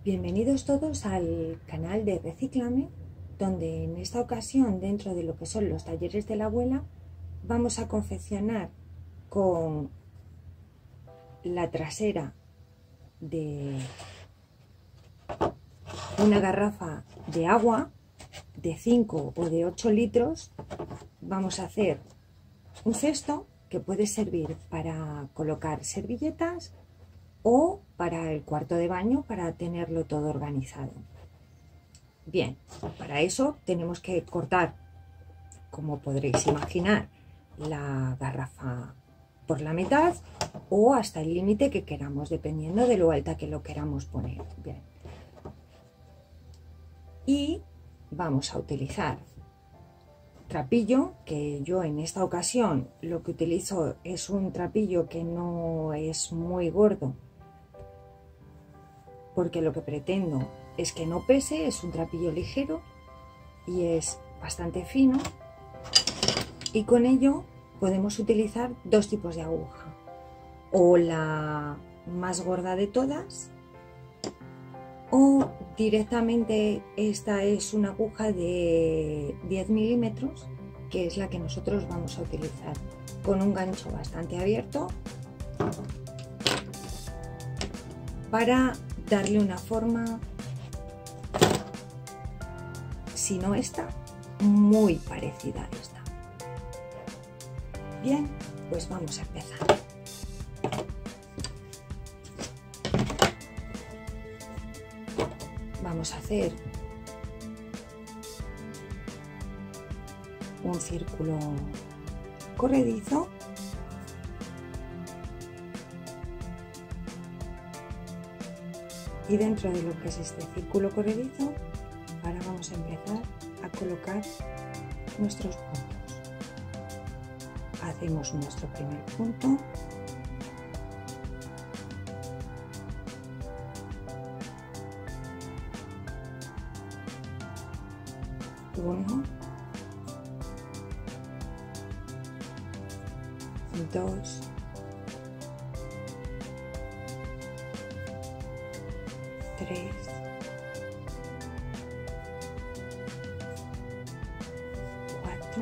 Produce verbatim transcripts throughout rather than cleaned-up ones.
Bienvenidos todos al canal de Recíclame, donde en esta ocasión, dentro de lo que son los talleres de la abuela, vamos a confeccionar con la trasera de una garrafa de agua de cinco o de ocho litros. Vamos a hacer un cesto que puede servir para colocar servilletas o para el cuarto de baño, para tenerlo todo organizado. Bien, para eso tenemos que cortar, como podréis imaginar, la garrafa por la mitad o hasta el límite que queramos, dependiendo de lo alta que lo queramos poner. Bien. Y vamos a utilizar trapillo, que yo en esta ocasión lo que utilizo es un trapillo que no es muy gordo, porque lo que pretendo es que no pese. Es un trapillo ligero y es bastante fino, y con ello podemos utilizar dos tipos de aguja, o la más gorda de todas, o directamente esta es una aguja de diez milímetros, que es la que nosotros vamos a utilizar, con un gancho bastante abierto para darle una forma, si no esta, muy parecida a esta. Bien, pues vamos a empezar. Vamos a hacer un círculo corredizo y dentro de lo que es este círculo corredizo, ahora vamos a empezar a colocar nuestros puntos. Hacemos nuestro primer punto, uno, dos, tres, cuatro,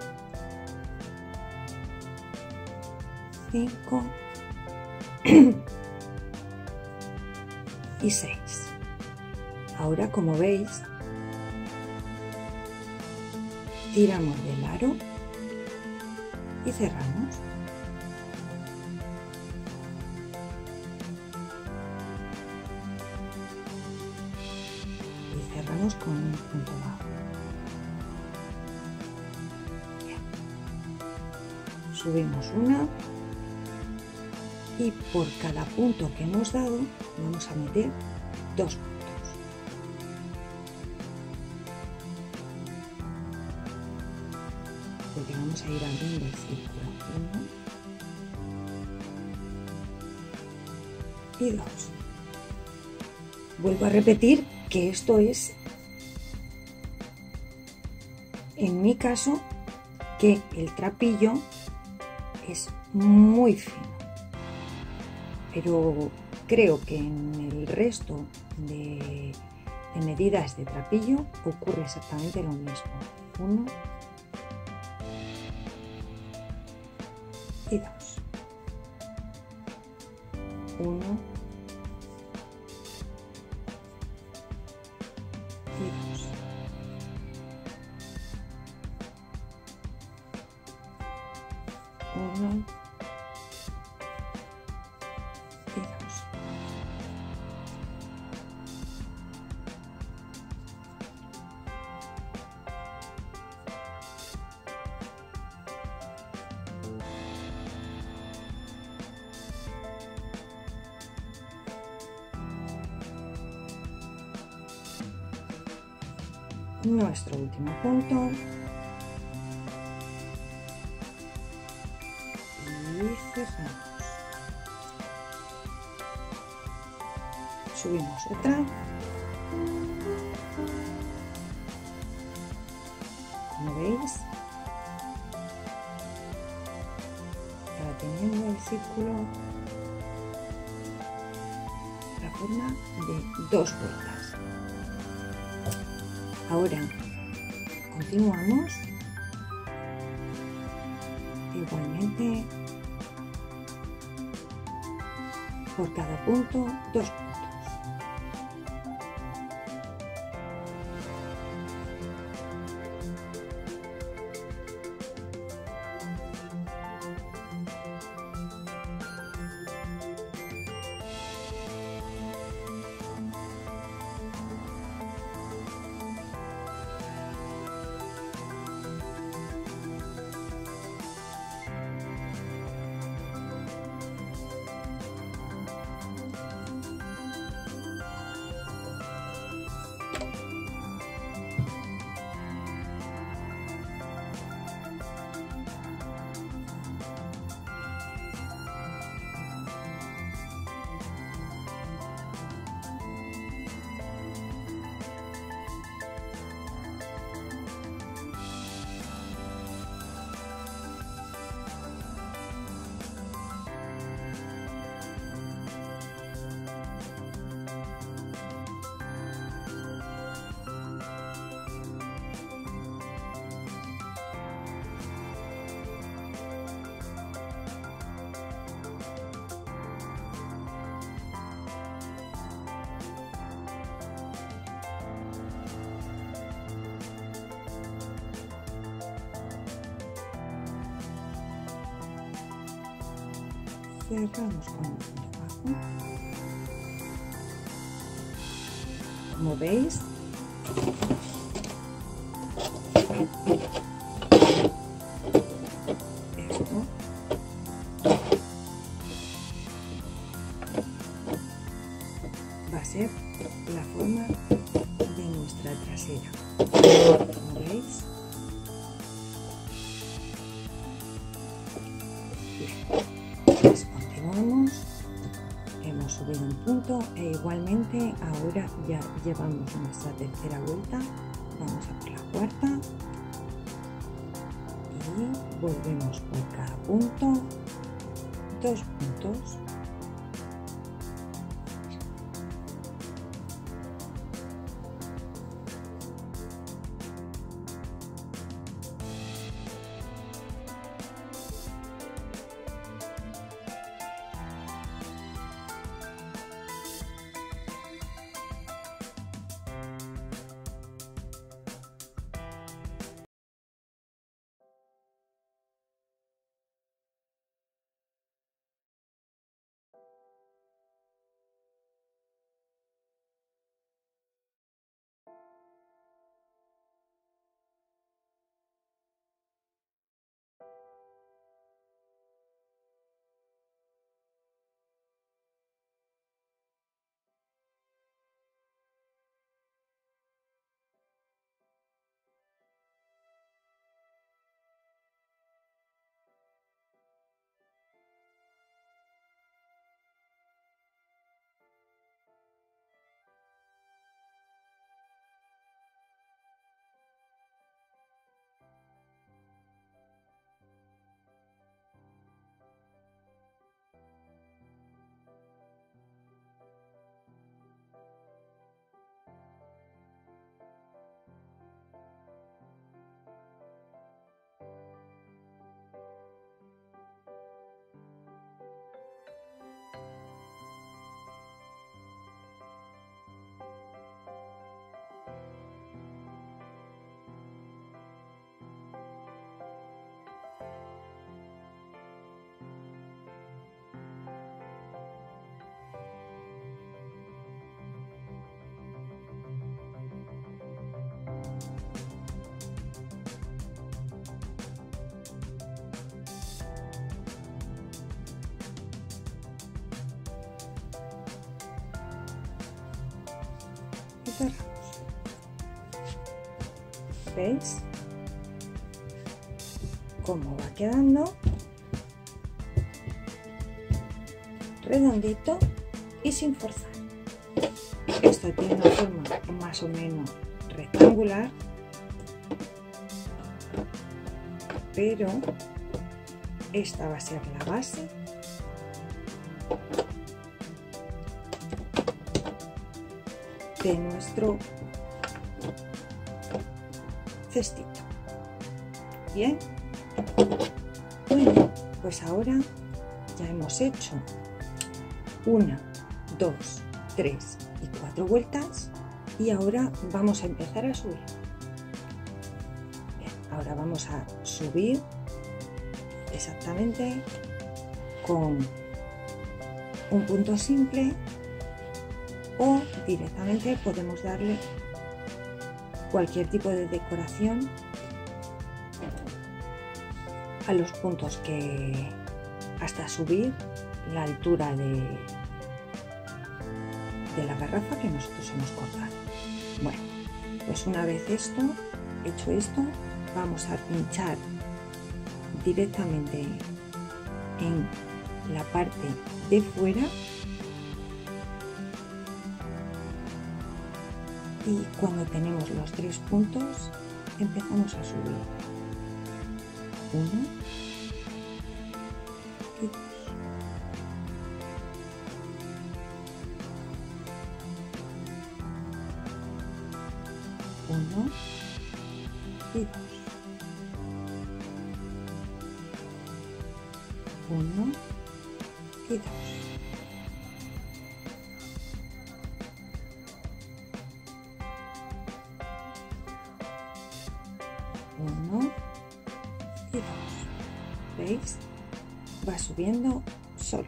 cinco y seis. Ahora, como veis, tiramos del aro y cerramos. Y cerramos con un punto bajo. Bien. Subimos una y por cada punto que hemos dado vamos a meter dos puntos. Porque vamos a ir abriendo el círculo. Uno y dos. Vuelvo a repetir que esto es, en mi caso, que el trapillo es muy fino, pero creo que en el resto de, de medidas de trapillo ocurre exactamente lo mismo. Uno y dos. Uno y dos. Uno y dos. Nuestro último punto y cerramos. Subimos otra, como veis, ahora teniendo el círculo, la forma de dos vueltas. Ahora continuamos igualmente por cada punto dos puntos. Cerramos con el punto bajo. Como veis, esto va a ser la forma de nuestra trasera. Como veis, pues continuamos, hemos subido un punto e igualmente ahora ya llevamos nuestra tercera vuelta. Vamos a por la cuarta y volvemos por cada punto dos puntos. Y cerramos. ¿Veis cómo va quedando? Redondito y sin forzar. Esto tiene una forma más o menos rectangular, pero esta va a ser la base de nuestro cestito. Bien, bueno, pues ahora ya hemos hecho una, dos, tres y cuatro vueltas y ahora vamos a empezar a subir. Bien, ahora vamos a subir exactamente con un punto simple o directamente podemos darle cualquier tipo de decoración a los puntos que hasta subir la altura de, de la garrafa que nosotros hemos cortado. Bueno, pues una vez esto, hecho esto, vamos a pinchar directamente en la parte de fuera y cuando tenemos los tres puntos empezamos a subir. Uno y dos. Uno y dos. Uno y dos. Uno y dos. ¿Veis? Va subiendo solo.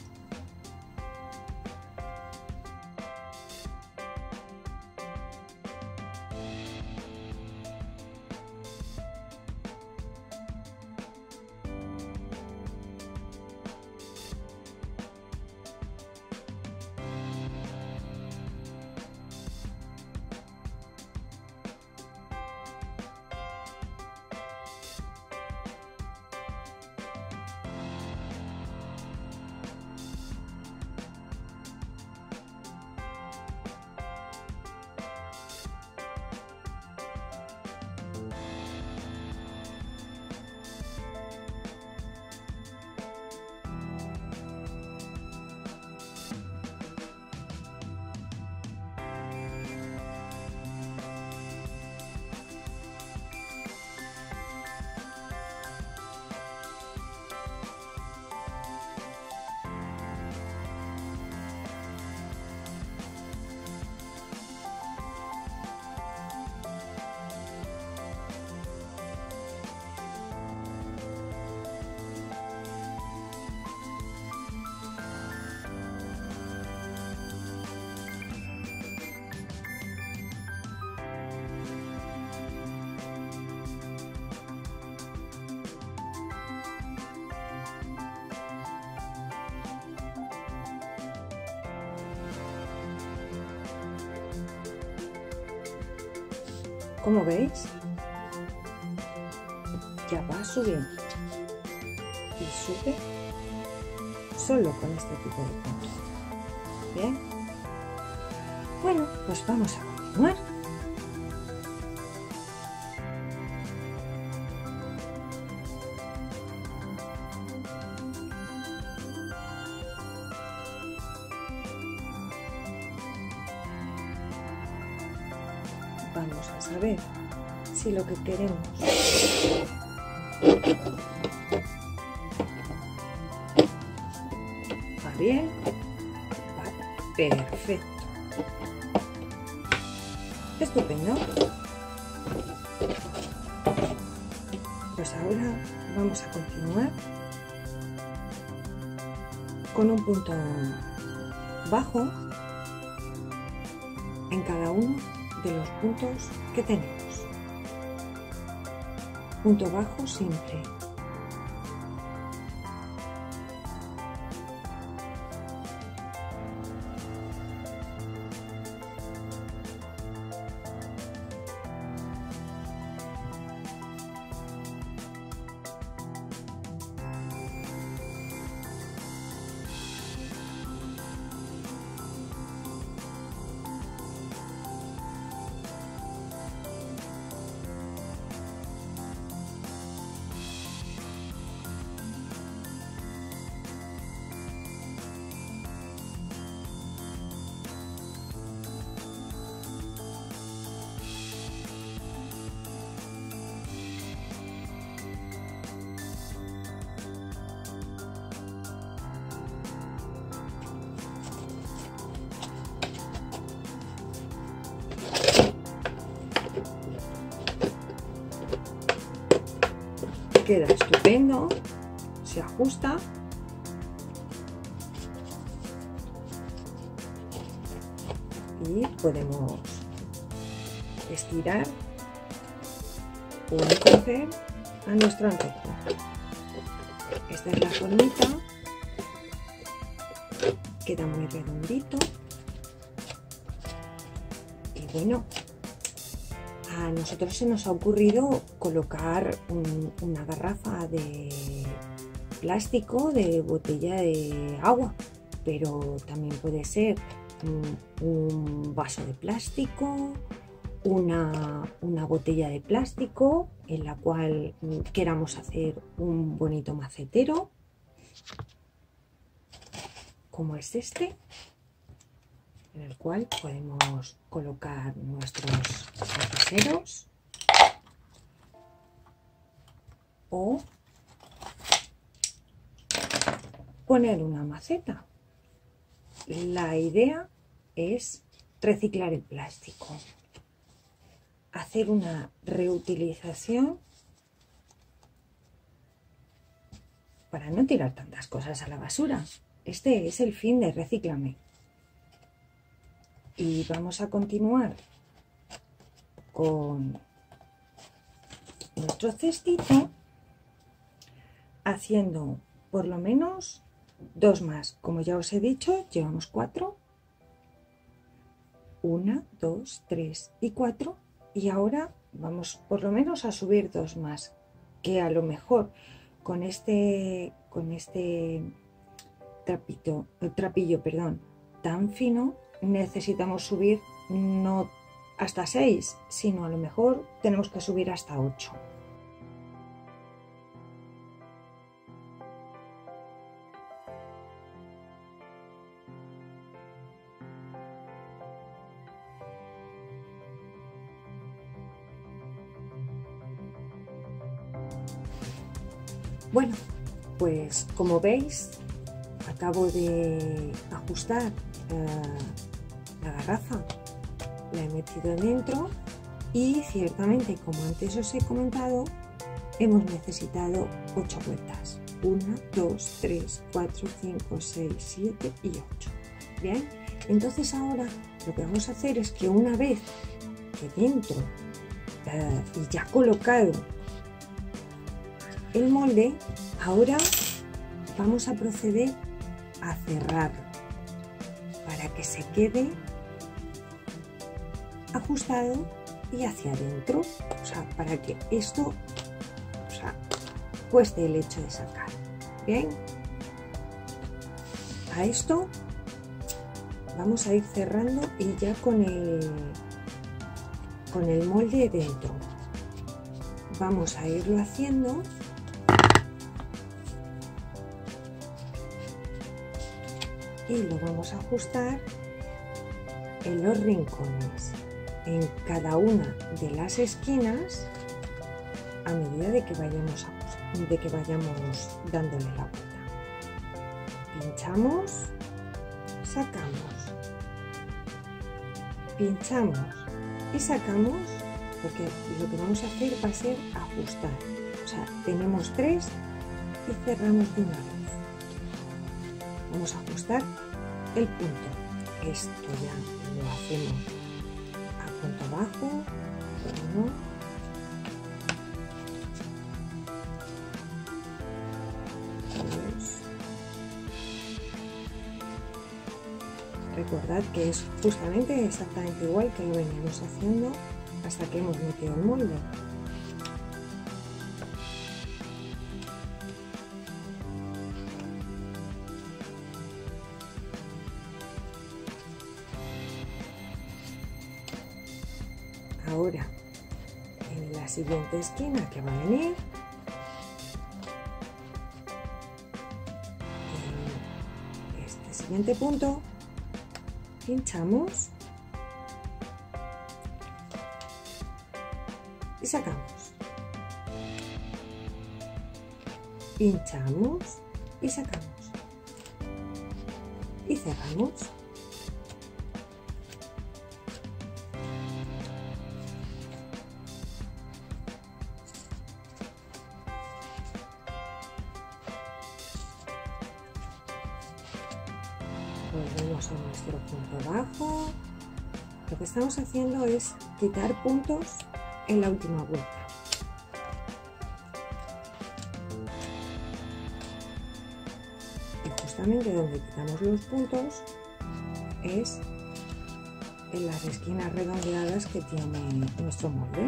Como veis, ya va subiendo y sube solo con este tipo de puntos. Bien, bueno, pues vamos a continuar. Vamos a saber si lo que queremos va bien, va perfecto, estupendo. Pues ahora vamos a continuar con un punto bajo en cada uno de los puntos que tenemos. Punto bajo simple. queda estupendo, se ajusta. Y podemos estirar o encoger a nuestro antojo. Esta es la formita, queda muy redondito. Y bueno, a nosotros se nos ha ocurrido colocar un, una garrafa de plástico de botella de agua, pero también puede ser un, un vaso de plástico, una, una botella de plástico en la cual queramos hacer un bonito macetero, como es este, en el cual podemos colocar nuestros lapiceros o poner una maceta. La idea es reciclar el plástico, hacer una reutilización para no tirar tantas cosas a la basura. Este es el fin de Recíclame. Y vamos a continuar con nuestro cestito haciendo por lo menos dos más. Como ya os he dicho, llevamos cuatro. Una, dos, tres y cuatro. Y ahora vamos por lo menos a subir dos más, que a lo mejor con este, con este trapito, trapillo perdón, tan fino necesitamos subir no hasta seis, sino a lo mejor tenemos que subir hasta ocho. Bueno, pues como veis, acabo de ajustar uh, la garrafa, la he metido dentro y ciertamente, como antes os he comentado, hemos necesitado ocho vueltas. una, dos, tres, cuatro, cinco, seis, siete y ocho. Bien, entonces ahora lo que vamos a hacer es que una vez que dentro uh, y ya colocado el molde, ahora vamos a proceder a cerrar para que se quede ajustado y hacia adentro, o sea, para que esto, o sea, cueste el hecho de sacar. Bien, a esto vamos a ir cerrando y ya con el con el molde dentro vamos a irlo haciendo. Y lo vamos a ajustar en los rincones, en cada una de las esquinas, a medida de que vayamos, de que vayamos dándole la vuelta. Pinchamos, sacamos, pinchamos y sacamos, porque lo que vamos a hacer va a ser ajustar. O sea, tenemos tres y cerramos de una vez. Vamos a ajustar el punto. Esto ya lo hacemos a punto bajo. Uno, dos. Recordad que es justamente exactamente igual que lo veníamos haciendo hasta que hemos metido el molde. Ahora, en la siguiente esquina que va a venir, en este siguiente punto, pinchamos y sacamos. Pinchamos y sacamos. Y cerramos. Volvemos a nuestro punto bajo. Lo que estamos haciendo es quitar puntos en la última vuelta. Y justamente donde quitamos los puntos es en las esquinas redondeadas que tiene nuestro molde.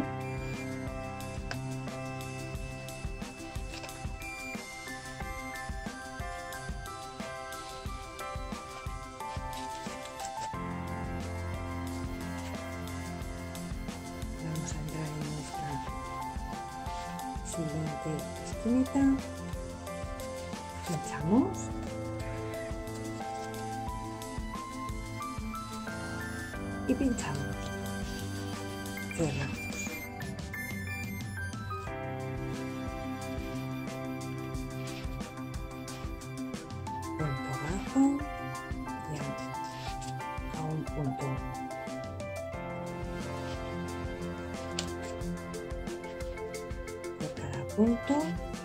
Vamos a entrar en nuestra siguiente esquinita, pinchamos y pinchamos, cerramos. Punto bajo y a un punto. Por cada punto.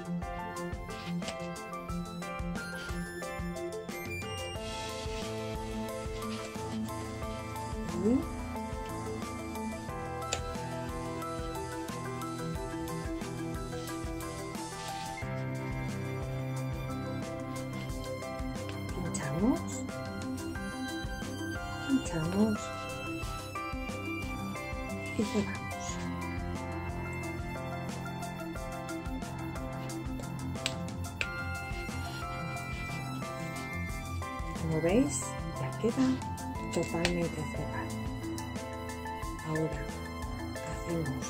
Y pinchamos, pinchamos y cerramos. Como veis, ya queda totalmente cerrado. Ahora hacemos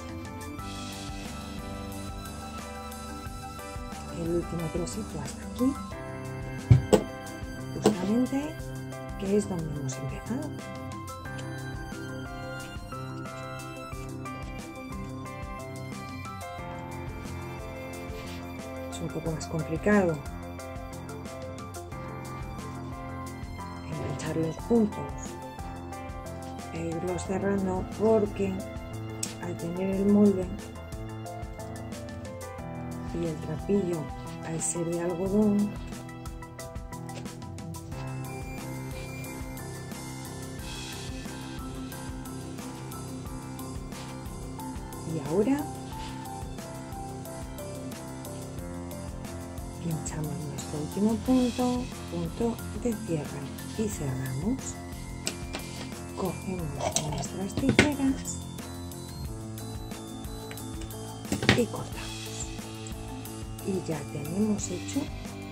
el último trocito hasta aquí, justamente, que es donde hemos empezado. Es un poco más complicado enganchar los puntos e irlos cerrando, porque al tener el molde y el trapillo al ser de algodón, y ahora pinchamos nuestro último punto, punto de cierre, y cerramos. Cogemos nuestras tijeras y cortamos, y ya tenemos hecho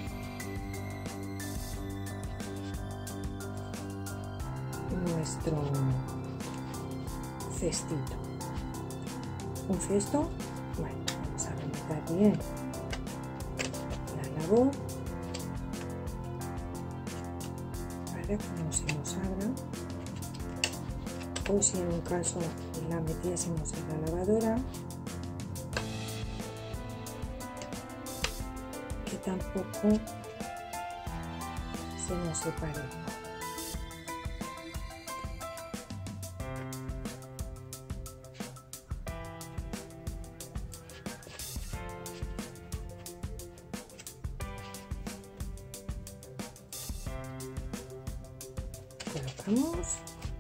nuestro cestito. Un cesto, bueno, vamos a rematar bien la labor para que no se nos abra, o si en un caso la metiésemos en la lavadora, que tampoco se nos separe. Colocamos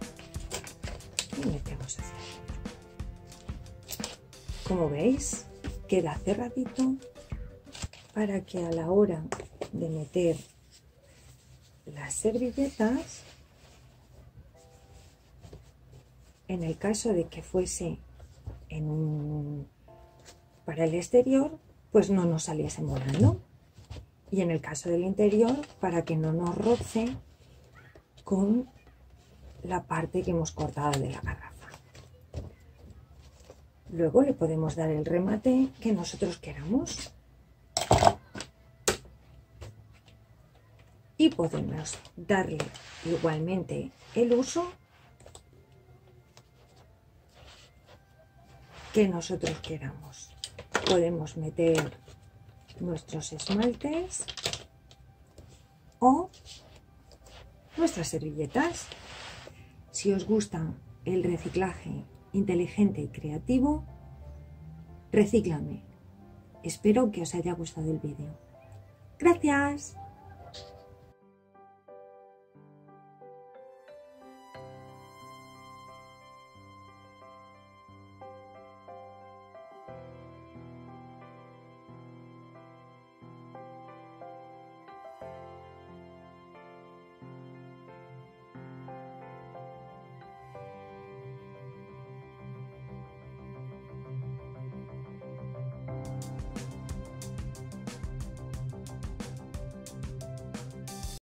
y metemos hacia adentro. Como veis, queda cerradito para que a la hora de meter las servilletas, en el caso de que fuese en un, para el exterior, pues no nos saliese volando, y en el caso del interior, para que no nos roce con la parte que hemos cortado de la garrafa. Luego le podemos dar el remate que nosotros queramos y podemos darle igualmente el uso que nosotros queramos. Podemos meter nuestros esmaltes o nuestras servilletas. Si os gusta el reciclaje inteligente y creativo, recíclame. Espero que os haya gustado el vídeo. ¡Gracias!